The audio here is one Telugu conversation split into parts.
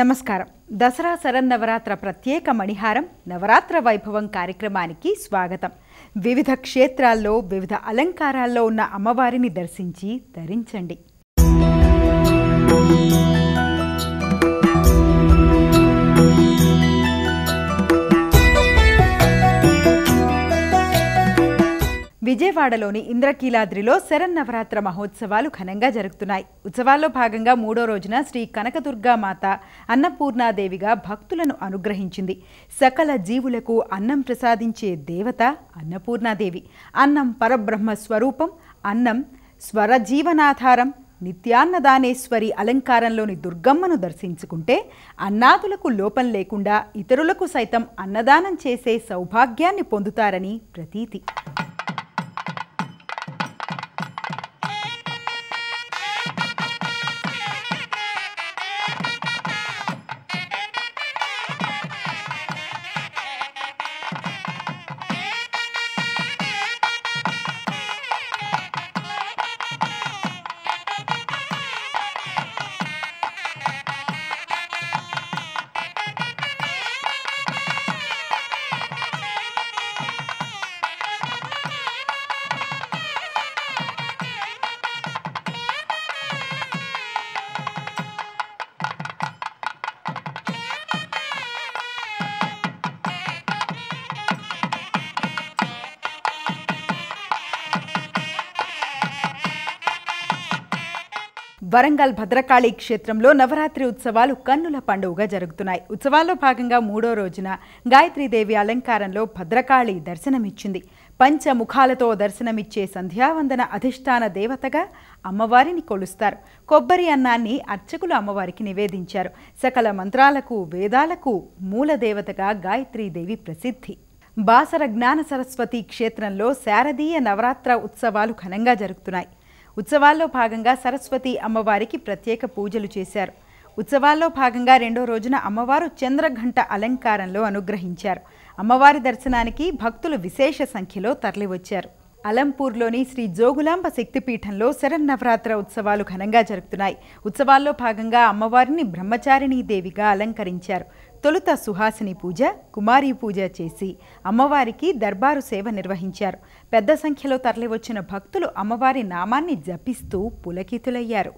నమస్కారం. దసరా శరన్నవరాత్ర ప్రత్యేక మణిహారం నవరాత్ర వైభవం కార్యక్రమానికి స్వాగతం. వివిధ క్షేత్రాల్లో వివిధ అలంకారాల్లో ఉన్న అమ్మవారిని దర్శించి ధరించండి. విజయవాడలోని ఇంద్రకీలాద్రిలో శరన్నవరాత్ర మహోత్సవాలు ఘనంగా జరుగుతున్నాయి. ఉత్సవాల్లో భాగంగా 3వ రోజున శ్రీ కనకదుర్గామాత అన్నపూర్ణాదేవిగా భక్తులను అనుగ్రహించింది. సకల జీవులకు అన్నం ప్రసాదించే దేవత అన్నపూర్ణాదేవి. అన్నం పరబ్రహ్మ స్వరూపం. అన్నం స్వరజీవనాధారం. నిత్యాన్నదానేశ్వరి అలంకారంలోని దుర్గమ్మను దర్శించుకుంటే అన్నాదులకు లోపం లేకుండా ఇతరులకు సైతం అన్నదానం చేసే సౌభాగ్యాన్ని పొందుతారని ప్రతీతి. వరంగల్ భద్రకాళి క్షేత్రంలో నవరాత్రి ఉత్సవాలు కన్నుల పండుగగా జరుగుతున్నాయి. ఉత్సవాల్లో భాగంగా 3వ రోజున గాయత్రీదేవి అలంకారంలో భద్రకాళి దర్శనమిచ్చింది. పంచముఖాలతో దర్శనమిచ్చే సంధ్యావందన అధిష్టాన దేవతగా అమ్మవారిని కొలుస్తారు. కొబ్బరి అన్నాన్ని అర్చకులు అమ్మవారికి నివేదించారు. సకల మంత్రాలకు వేదాలకు మూల దేవతగా గాయత్రీదేవి ప్రసిద్ధి. బాసర జ్ఞాన సరస్వతి క్షేత్రంలో శారదీయ నవరాత్ర ఉత్సవాలు ఘనంగా జరుగుతున్నాయి. ఉత్సవాల్లో భాగంగా సరస్వతి అమ్మవారికి ప్రత్యేక పూజలు చేశారు. ఉత్సవాల్లో భాగంగా 2వ రోజున అమ్మవారు చంద్రఘంట అలంకారంలో అనుగ్రహించారు. అమ్మవారి దర్శనానికి భక్తులు విశేష సంఖ్యలో తరలివచ్చారు. అలంపూర్లోని శ్రీ జోగులాంబ శక్తిపీఠంలో శరన్నవరాత్ర ఉత్సవాలు ఘనంగా జరుగుతున్నాయి. ఉత్సవాల్లో భాగంగా అమ్మవారిని బ్రహ్మచారిణీ దేవిగా అలంకరించారు. తొలుత సుహాసిని పూజ, కుమారీ పూజ చేసి అమ్మవారికి దర్బారు సేవ నిర్వహించారు. పెద్ద సంఖ్యలో తరలివచ్చిన భక్తులు అమ్మవారి నామాన్ని జపిస్తూ పులకితులయ్యారు.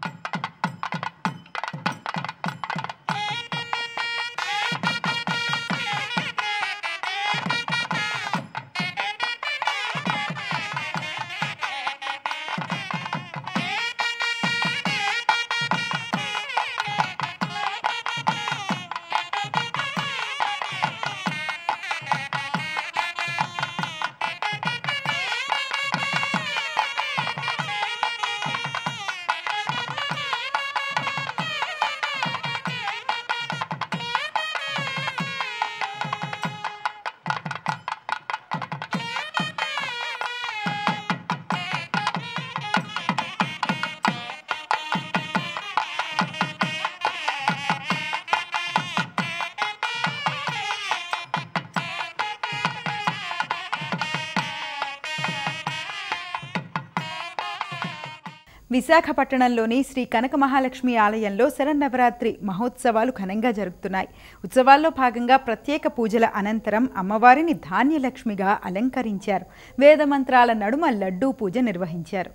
విశాఖపట్టణంలోని శ్రీ కనక మహాలక్ష్మి ఆలయంలో శరన్నవరాత్రి మహోత్సవాలు ఘనంగా జరుగుతున్నాయి. ఉత్సవాల్లో భాగంగా ప్రత్యేక పూజల అనంతరం అమ్మవారిని ధాన్యలక్ష్మిగా అలంకరించారు. వేదమంత్రాల నడుమ లడ్డూ పూజ నిర్వహించారు.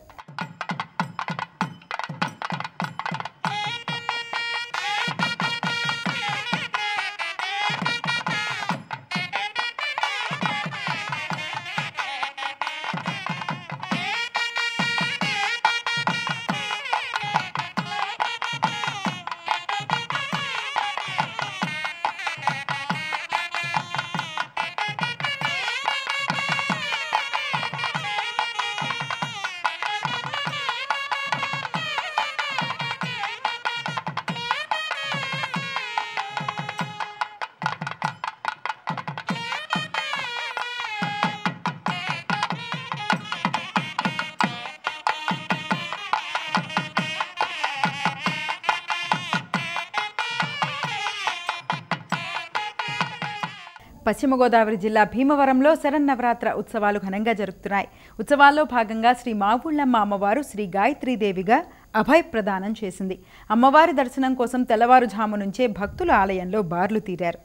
పశ్చిమ గోదావరి జిల్లా భీమవరంలో శరన్నవరాత్ర ఉత్సవాలు ఘనంగా జరుగుతున్నాయి. ఉత్సవాల్లో భాగంగా శ్రీ మావుళ్ళమ్మ అమ్మవారు శ్రీ గాయత్రీదేవిగా అభయప్రదానం చేసింది. అమ్మవారి దర్శనం కోసం తెల్లవారుజాము నుంచే భక్తులు ఆలయంలో బార్లు తీరారు.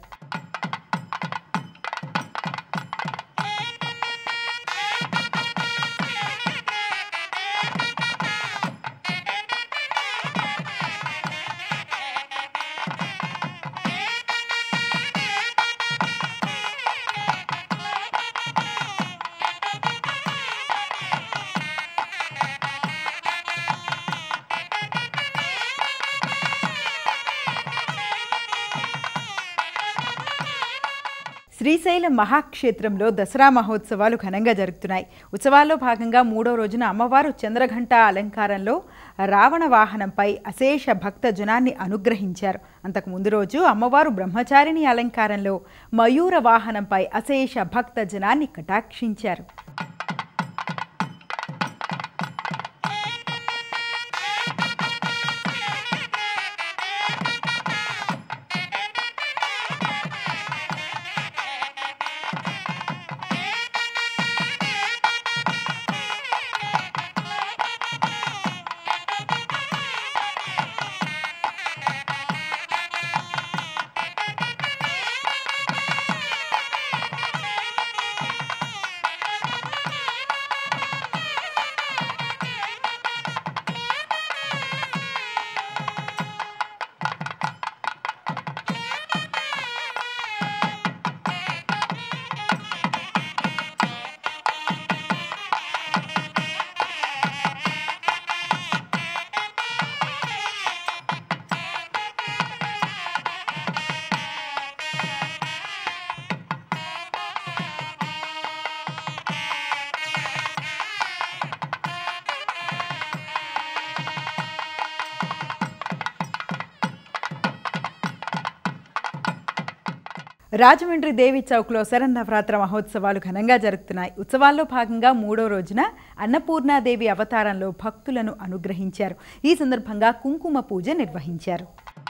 శ్రీశైలం మహాక్షేత్రంలో దసరా మహోత్సవాలు ఘనంగా జరుగుతున్నాయి. ఉత్సవాల్లో భాగంగా 3వ రోజున అమ్మవారు చంద్రఘంట అలంకారంలో రావణ వాహనంపై అశేష భక్త జనాన్ని అనుగ్రహించారు. అంతకు ముందు రోజు అమ్మవారు బ్రహ్మచారిణి అలంకారంలో మయూర వాహనంపై అశేష భక్త జనాన్ని కటాక్షించారు. రాజమండ్రి దేవి చౌక్లో శరన్నవరాత్రి మహోత్సవాలు ఘనంగా జరుగుతున్నాయి. ఉత్సవాల్లో భాగంగా 3వ రోజున అన్నపూర్ణాదేవి అవతారంలో భక్తులను అనుగ్రహించారు. ఈ సందర్భంగా కుంకుమ పూజ నిర్వహించారు.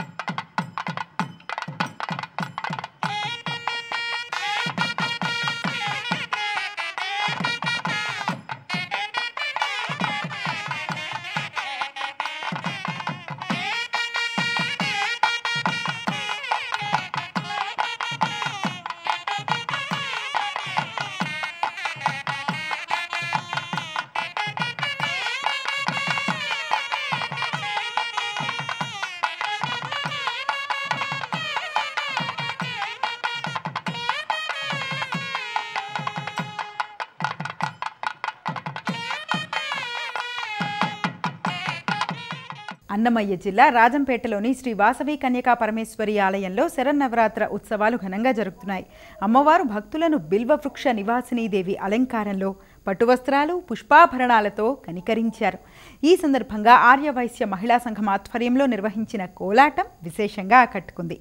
అన్నమయ్య జిల్లా రాజంపేటలోని శ్రీ వాసవి కన్యకా పరమేశ్వరి ఆలయంలో శరన్నవరాత్రి ఉత్సవాలు ఘనంగా జరుగుతున్నాయి. అమ్మవారు భక్తులను బిల్వవృక్ష నివాసినీదేవి అలంకారంలో పట్టువస్త్రాలు పుష్పాభరణాలతో కనికరించారు. ఈ సందర్భంగా ఆర్యవైశ్య మహిళా సంఘం ఆధ్వర్యంలో నిర్వహించిన కోలాటం విశేషంగా ఆకట్టుకుంది.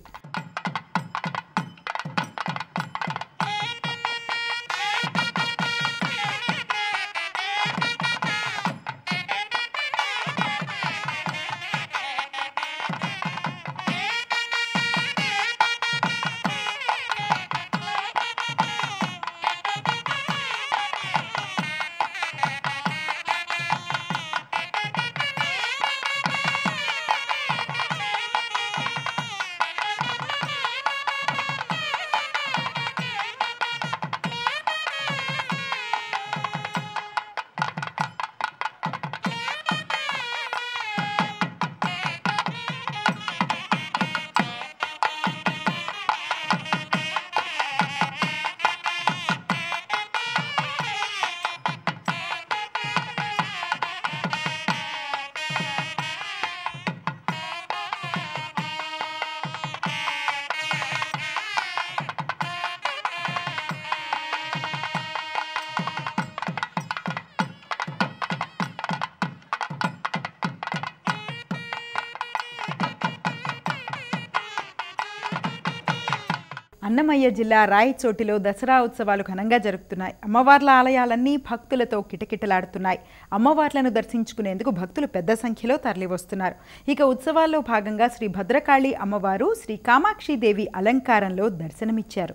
అన్నమయ్య జిల్లా రాయచోటిలో దసరా ఉత్సవాలు ఘనంగా జరుగుతున్నాయి. అమ్మవార్ల ఆలయాలన్నీ భక్తులతో కిటకిటలాడుతున్నాయి. అమ్మవార్లను దర్శించుకునేందుకు భక్తులు పెద్ద సంఖ్యలో తరలివస్తున్నారు. ఇక ఉత్సవాల్లో భాగంగా శ్రీ భద్రకాళి అమ్మవారు శ్రీ కామాక్షిదేవి అలంకారంలో దర్శనమిచ్చారు.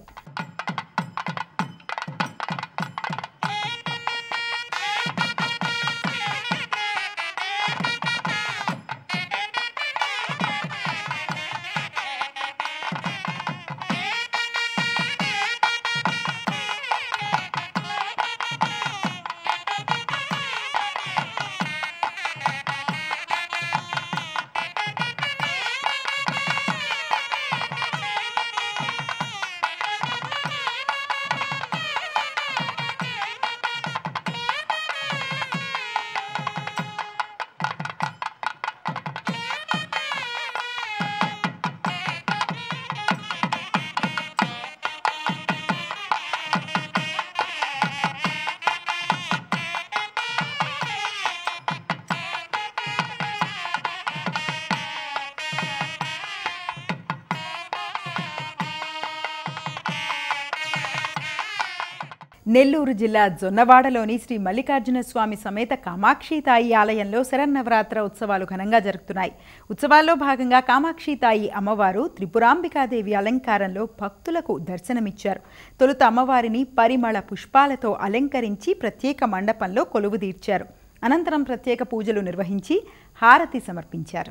నెల్లూరు జిల్లా జొన్నవాడలోని శ్రీ మల్లికార్జున స్వామి సమేత కామాక్షితాయి ఆలయంలో శరన్నవరాత్ర ఉత్సవాలు ఘనంగా జరుగుతున్నాయి. ఉత్సవాల్లో భాగంగా కామాక్షితాయి అమ్మవారు త్రిపురాంబికాదేవి అలంకారంలో భక్తులకు దర్శనమిచ్చారు. తొలుత అమ్మవారిని పరిమళ పుష్పాలతో అలంకరించి ప్రత్యేక మండపంలో కొలువుదీర్చారు. అనంతరం ప్రత్యేక పూజలు నిర్వహించి హారతి సమర్పించారు.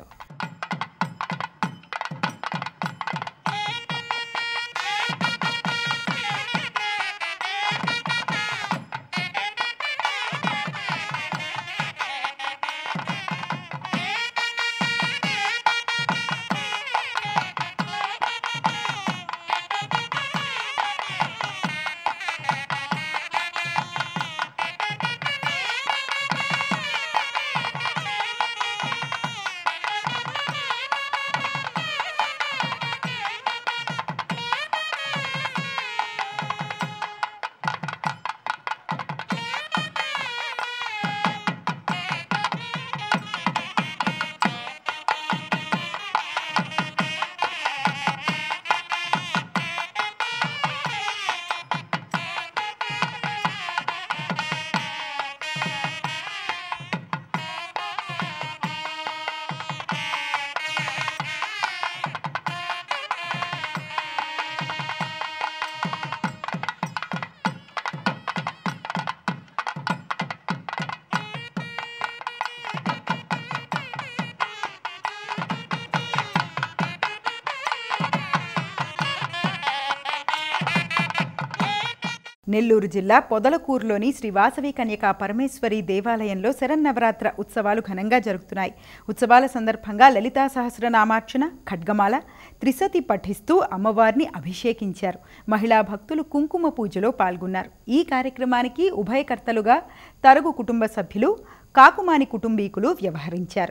నెల్లూరు జిల్లా పొదలకూరులోని శ్రీ వాసవి కన్యకా పరమేశ్వరి దేవాలయంలో శరన్నవరాత్ర ఉత్సవాలు ఘనంగా జరుగుతున్నాయి. ఉత్సవాల సందర్భంగా లలితా సహస్రనామార్చన, ఖడ్గమాల, త్రిశతి పఠిస్తూ అమ్మవారిని అభిషేకించారు. మహిళా భక్తులు కుంకుమ పూజలో పాల్గొన్నారు. ఈ కార్యక్రమానికి ఉభయకర్తలుగా తరుగు కుటుంబ సభ్యులు, కాకుమాని కుటుంబీకులు వ్యవహరించారు.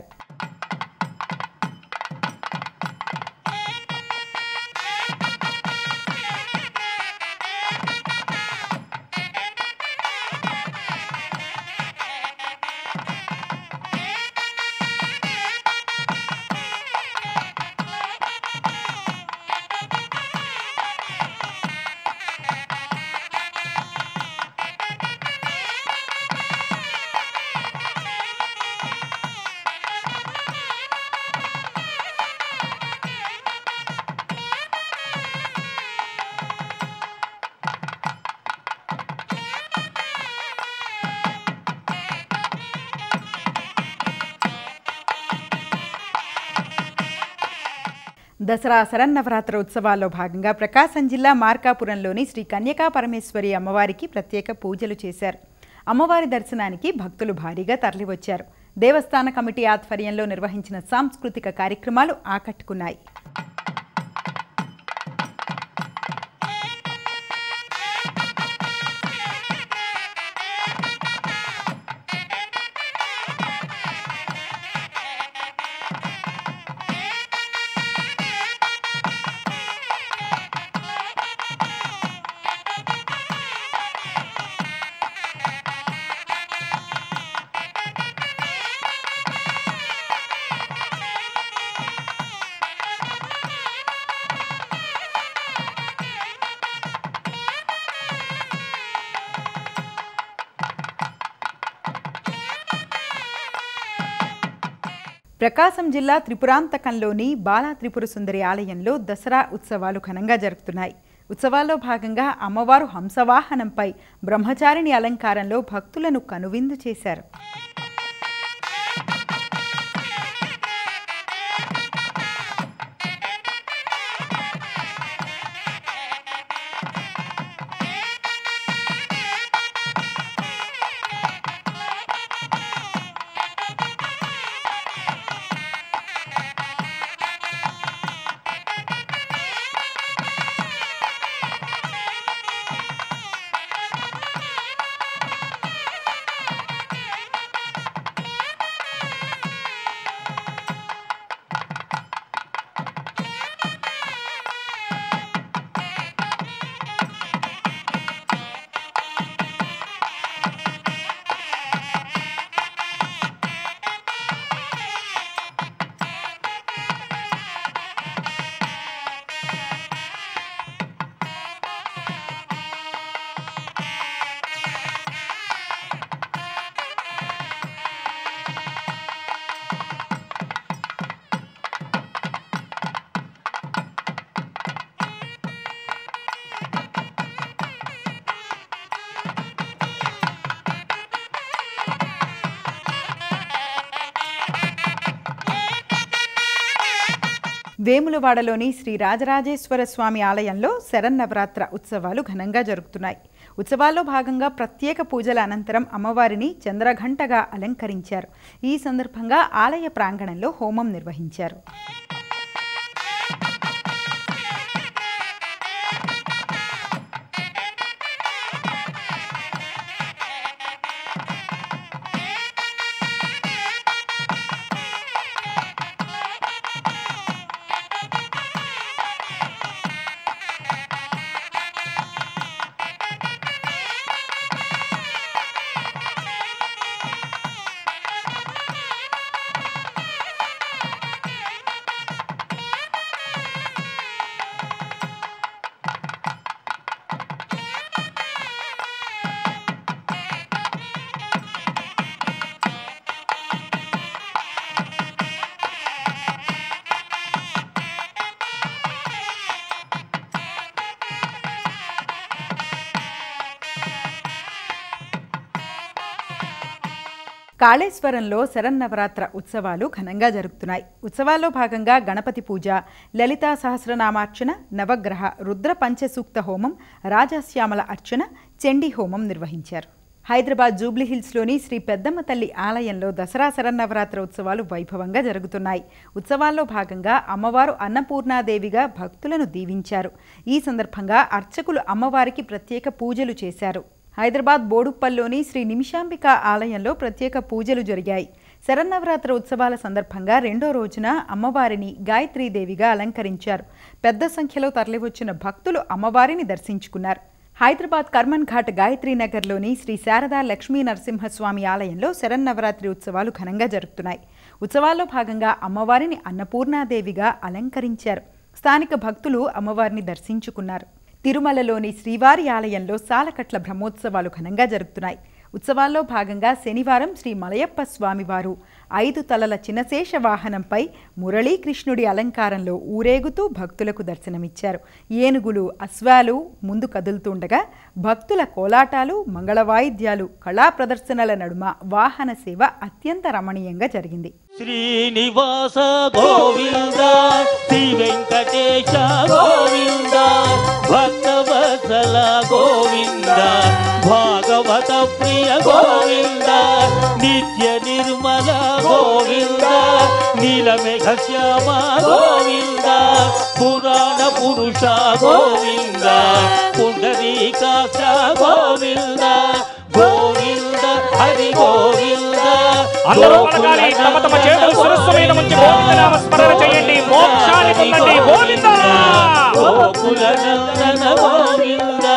దసరా శరన్నవరాత్ర ఉత్సవాల్లో భాగంగా ప్రకాశం జిల్లా మార్కాపురంలోని శ్రీ కన్యకా పరమేశ్వరి అమ్మవారికి ప్రత్యేక పూజలు చేశారు. అమ్మవారి దర్శనానికి భక్తులు భారీగా తరలివచ్చారు. దేవస్థాన కమిటీ ఆధ్వర్యంలో నిర్వహించిన సాంస్కృతిక కార్యక్రమాలు ఆకట్టుకున్నాయి. ప్రకాశం జిల్లా త్రిపురాంతకంలోని బాలా త్రిపుర సుందరి ఆలయంలో దసరా ఉత్సవాలు ఘనంగా జరుగుతున్నాయి. ఉత్సవాల్లో భాగంగా అమ్మవారు హంసవాహనంపై బ్రహ్మచారిణి అలంకారంలో భక్తులను కనువిందు చేశారు. వేములవాడలోని శ్రీ రాజరాజేశ్వర స్వామి ఆలయంలో శరన్నవరాత్ర ఉత్సవాలు ఘనంగా జరుగుతున్నాయి. ఉత్సవాల్లో భాగంగా ప్రత్యేక పూజల అనంతరం అమ్మవారిని చంద్రఘంటగా అలంకరించారు. ఈ సందర్భంగా ఆలయ ప్రాంగణంలో హోమం నిర్వహించారు. కాళేశ్వరంలో శరన్నవరాత్ర ఉత్సవాలు ఘనంగా జరుగుతున్నాయి. ఉత్సవాల్లో భాగంగా గణపతి పూజ, లలితా సహస్రనామార్చన, నవగ్రహ రుద్ర పంచసూక్త హోమం, రాజశ్యామల అర్చన, చండీ హోమం నిర్వహించారు. హైదరాబాద్ జూబ్లీహిల్స్లోని శ్రీ పెద్దమ్మ తల్లి ఆలయంలో దసరా శరన్నవరాత్ర ఉత్సవాలు వైభవంగా జరుగుతున్నాయి. ఉత్సవాల్లో భాగంగా అమ్మవారు అన్నపూర్ణాదేవిగా భక్తులను దీవించారు. ఈ సందర్భంగా అర్చకులు అమ్మవారికి ప్రత్యేక పూజలు చేశారు. హైదరాబాద్ బోడుప్పల్లోని శ్రీ నిమిషాంబిక ఆలయంలో ప్రత్యేక పూజలు జరిగాయి. శరన్నవరాత్ర ఉత్సవాల సందర్భంగా రెండో రోజున అమ్మవారిని గాయత్రీదేవిగా అలంకరించారు. పెద్ద సంఖ్యలో తరలివచ్చిన భక్తులు అమ్మవారిని దర్శించుకున్నారు. హైదరాబాద్ కర్మన్ ఘాట్ గాయత్రీనగర్లోని శ్రీ శారదా లక్ష్మీ నరసింహస్వామి ఆలయంలో శరన్నవరాత్రి ఉత్సవాలు ఘనంగా జరుగుతున్నాయి. ఉత్సవాల్లో భాగంగా అమ్మవారిని అన్నపూర్ణాదేవిగా అలంకరించారు. స్థానిక భక్తులు అమ్మవారిని దర్శించుకున్నారు. తిరుమలలోని శ్రీవారి ఆలయంలో సాలకట్ల బ్రహ్మోత్సవాలు ఘనంగా జరుగుతున్నాయి. ఉత్సవాల్లో భాగంగా శనివారం శ్రీ మలయప్ప స్వామివారు 5 తలల చినశేష వాహనంపై మురళీకృష్ణుడి అలంకారంలో ఊరేగుతూ భక్తులకు దర్శనమిచ్చారు. ఏనుగులు, అశ్వాలు ముందు కదులుతుండగా భక్తుల కోలాటాలు, మంగళవాయిద్యాలు, కళా ప్రదర్శనల నడుమ వాహన సేవ అత్యంత రమణీయంగా జరిగింది. శ్రీనివాస గోవింద, శ్రీ వెంకటేశ గోవింద, భక్తవత్సల గోవింద, భాగవత ప్రియ గోవింద, నిత్య నిర్మల గోవింద, నీలమేఘ శ్యామ గోవింద, పురాణ పురుష గోవింద, పుండరీకాక్ష గోవింద, గోవింద హరి గోవింద. అందరూ పలకాలి, తమ తమ చేతులు శిరస్సు మీద ఉంచి గోవింద నామ స్మరణ చేయండి. మోక్షాన్ని పొందండి. గోవింద గోకుల నందన గోవింద.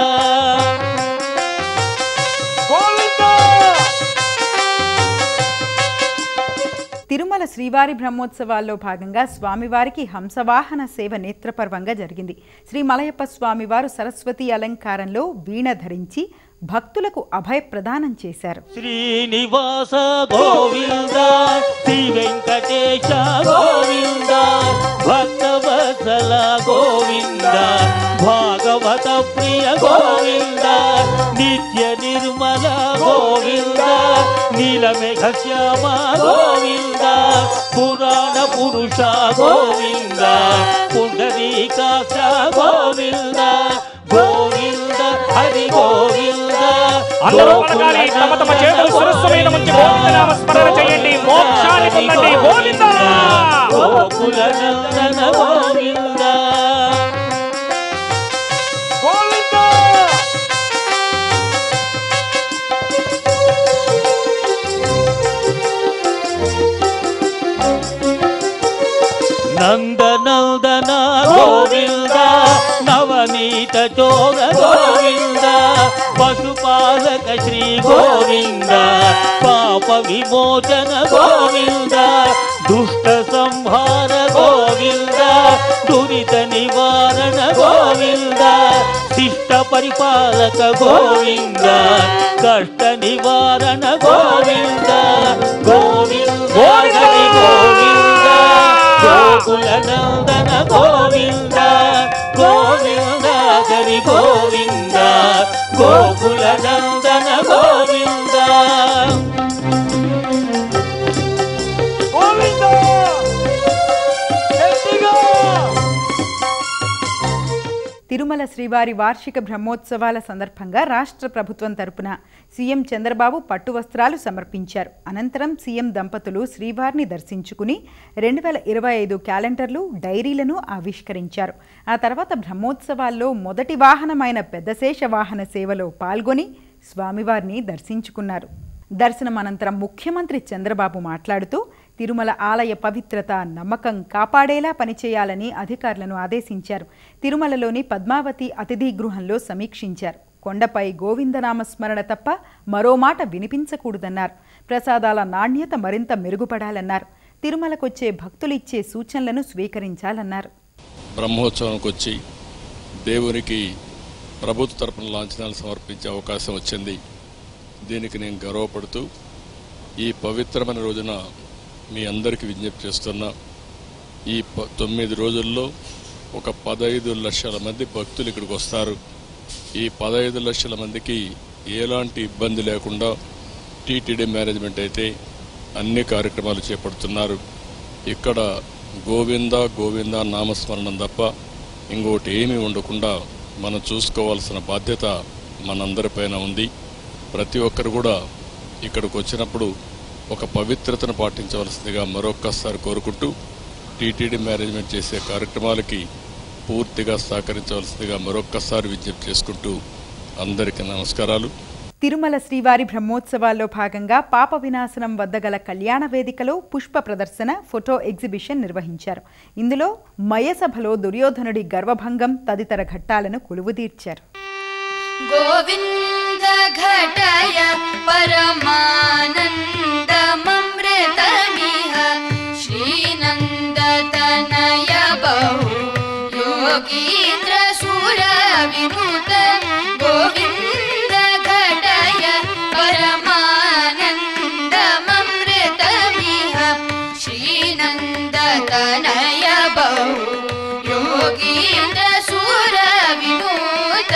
తిరుమల శ్రీవారి బ్రహ్మోత్సవాల్లో భాగంగా స్వామివారికి హంసవాహన సేవ నేత్రపర్వంగా జరిగింది. శ్రీ మలయప్ప స్వామివారు సరస్వతి అలంకారంలో వీణ ధరించి భక్తులకు అభయ ప్రదానం చేశారు. శ్రీనివాస గోవింద, శ్రీ వెంకటేశ గోవింద, భక్తవత్సల గోవింద, భాగవత ప్రియ గోవింద, నిత్య నిర్మల గోవింద, నీలమేఘ శ్యామ గోవింద, పురాణ పురుష గోవింద, పుండరీకాక్ష గోవింద, గోవింద హరి గోవింద. అందరూ పలకాలి, తమ తమ చేతులు శిరస్సు మీద ఉంచి గోవింద నామ స్మరణ చేయండి. మోక్షాన్ని పొందండి. గోవింద గోకుల నందన గోవింద. నందనందన గోవింద, నవనీత చోర గోవింద, పశుపాలక శ్రీ గోవింద, పాప విమోచన గోవింద, దుష్ట సంహార గోవింద, దురిత నివారణ గోవింద, శిష్ట పరిపాలక గోవింద, కష్ట నివారణ గోవింద, గోవింద హరి గోవింద, గోకుల నందన గోవింద, గోవింద హరి గోవింద, గోకుల నందన గోవింద. గోవింద తిరుమల శ్రీవారి వార్షిక బ్రహ్మోత్సవాల సందర్భంగా రాష్ట్ర ప్రభుత్వం తరపున సీఎం చంద్రబాబు పట్టు వస్త్రాలు సమర్పించారు. అనంతరం సీఎం దంపతులు శ్రీవారిని దర్శించుకుని 2025 క్యాలెండర్లు, డైరీలను ఆవిష్కరించారు. ఆ తర్వాత బ్రహ్మోత్సవాల్లో మొదటి వాహనమైన పెద్దశేష వాహన సేవలో పాల్గొని స్వామివారిని దర్శించుకున్నారు. దర్శనం అనంతరం ముఖ్యమంత్రి చంద్రబాబు మాట్లాడుతూ తిరుమల ఆలయ పవిత్రత, నమ్మకం కాపాడేలా పనిచేయాలని అధికారులను ఆదేశించారు. తిరుమలలోని పద్మావతి అతిథి గృహంలో సమీక్షించారు. కొండపై గోవిందనామస్మరణ తప్ప మరో మాట వినిపించకూడదన్నారు. ప్రసాదాల నాణ్యత మరింత మెరుగుపడాలన్నారు. తిరుమలకొచ్చే భక్తులిచ్చే సూచనలను స్వీకరించాలన్నారు. బ్రహ్మోత్సవానికి వచ్చి దేవునికి ప్రభుత్వ తరపున లాంఛనాలు సమర్పించే అవకాశం వచ్చింది. దీనికి నేను గర్వపడుతూ ఈ పవిత్రమైన రోజున మీ అందరికీ విజ్ఞప్తి చేస్తున్నా. ఈ 9 రోజుల్లో ఒక 15 లక్షల మంది భక్తులు ఇక్కడికి వస్తారు. ఈ 15 లక్షల మందికి ఎలాంటి ఇబ్బంది లేకుండా టీటీడీ మేనేజ్మెంట్ అయితే అన్ని కార్యక్రమాలు చేపడుతున్నారు. ఇక్కడ గోవింద గోవింద నామస్మరణం తప్ప ఇంకోటి ఏమీ ఉండకుండా మనం చూసుకోవాల్సిన బాధ్యత మనందరిపైన ఉంది. ప్రతి ఒక్కరు కూడా ఇక్కడికి వచ్చినప్పుడు ఒక పవిత్రతను పాటించవలసిందిగా మరొక్కసారి కోరుకుంటూ టీటీడీ మేనేజ్మెంట్ చేసే కార్యక్రమాలకి పూర్తిగా సహకరించవలసిందిగా మరొక్కసారి విజ్ఞప్తి చేసుకుంటూ అందరికీ నమస్కారాలు. తిరుమల శ్రీవారి బ్రహ్మోత్సవాల్లో భాగంగా పాప వినాశనం వద్ద గల కళ్యాణ వేదికలో పుష్ప ప్రదర్శన, ఫోటో ఎగ్జిబిషన్ నిర్వహించారు. ఇందులో మయసభలో దుర్యోధనుడి గర్వభంగం తదితర ఘట్టాలను కొలువుదీర్చారు. గోవింద ఘటయ పరమానందమమృతమిహ శ్రీనందతనయ బహు యోగీంద్ర సుర వినుత గోవింద ఘటయ పరమానందమమృతమిహ శ్రీనందతనయ బహు యోగీంద్ర సుర వినుత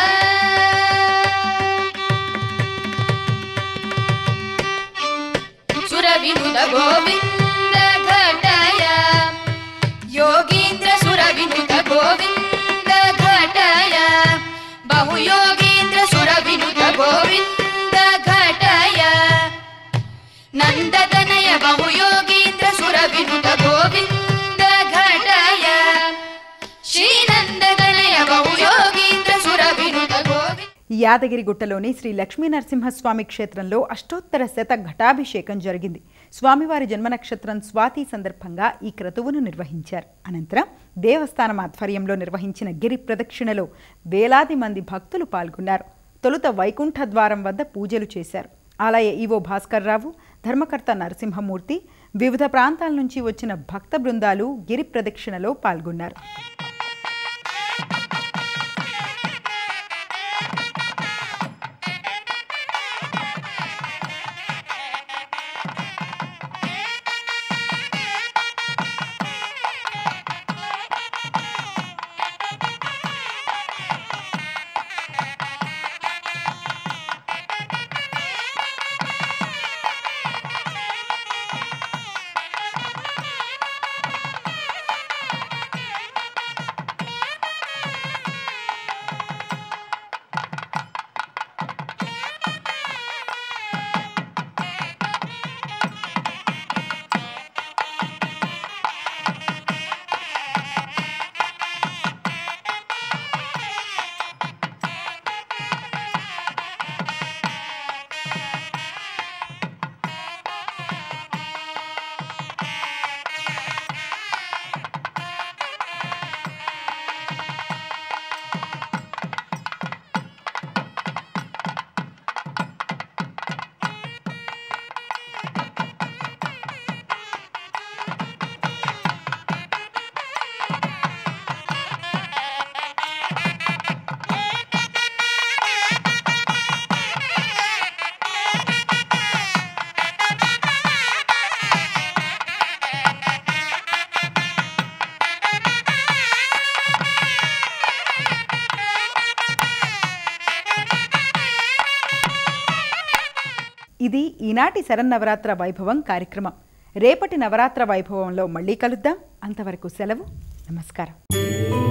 వినుత గోవింద ఘటయ యోగీంద్ర సుర వినుత గోవింద ఘటయ బహు యోగీంద్ర సుర వినుత గోవింద ఘటయ నందతనయ బహు యోగీంద్ర సుర వినుత గోవింద ఘటయ శ్రీనందతనయ బహు యోగీంద్ర సుర వినుత గోవింద. యాదగిరిగుట్టలోని శ్రీ లక్ష్మీ నరసింహస్వామి క్షేత్రంలో అష్టోత్తర శత ఘటాభిషేకం జరిగింది. స్వామివారి జన్మ నక్షత్రం స్వాతి సందర్భంగా ఈ క్రతువును నిర్వహించారు. అనంతరం దేవస్థానం ఆధ్వర్యంలో నిర్వహించిన గిరి ప్రదక్షిణలో వేలాది మంది భక్తులు పాల్గొన్నారు. తొలుత వైకుంఠ ద్వారం వద్ద పూజలు చేశారు. ఆలయ ఈవో భాస్కర్రావు, ధర్మకర్త నరసింహమూర్తి, వివిధ ప్రాంతాల నుంచి వచ్చిన భక్త బృందాలు గిరి ప్రదక్షిణలో పాల్గొన్నారు. ఇది ఈనాటి శరన్నవరాత్ర వైభవం కార్యక్రమం. రేపటి నవరాత్ర వైభవంలో మళ్ళీ కలుద్దాం. అంతవరకు సెలవు. నమస్కారం.